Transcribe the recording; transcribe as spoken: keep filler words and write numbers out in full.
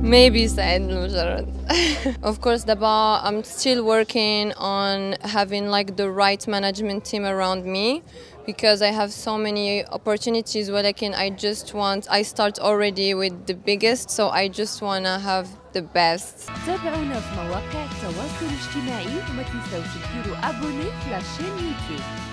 maybe سعيد لمجرد. Of course دابا I'm still working on having like the right management team around me because I have so many opportunities ولكن I just want I start already with the biggest so I just wanna have the best. تابعونا في مواقع التواصل الاجتماعي وما تنساوش ديروا ابوني في لاشين يوتيوب.